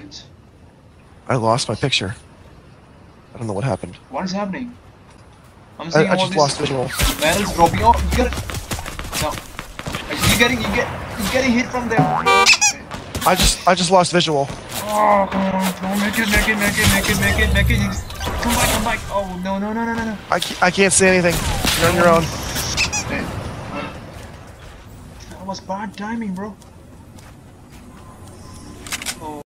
happens? I lost my picture. I don't know what happened. What is happening? I'm seeing I all just this lost visual. metals dropping. Oh, you gotta. No. You're getting hit from there. I just lost visual. Oh, come on. Don't make it. Come back. Oh, no. I can't see anything. You're on your own. That was bad timing, bro.